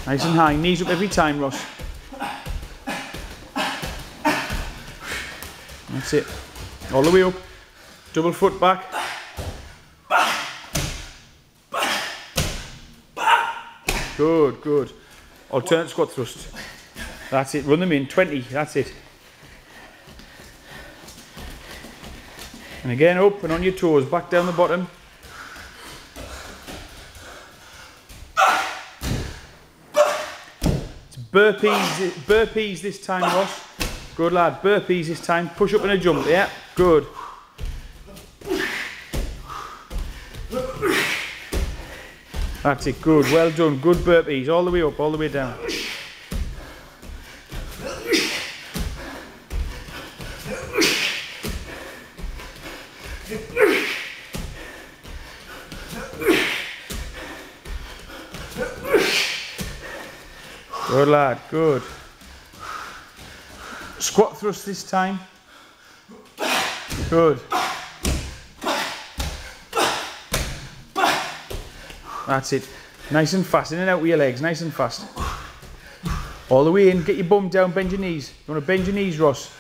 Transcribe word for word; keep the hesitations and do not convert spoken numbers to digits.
Nice and high, knees up every time, Ross. That's it. All the way up. Double foot back. Good, good. Alternate squat thrust. That's it, run them in, twenty, that's it. And again up and on your toes, back down the bottom. It's burpees, burpees this time, Ross. Good lad, burpees this time. Push up and a jump, yeah, good. That's it, good, well done, good burpees, all the way up, all the way down. Good lad, good. Squat thrust this time. Good. That's it. Nice and fast, in and out with your legs, nice and fast. All the way in, get your bum down, bend your knees. You want to bend your knees, Ross?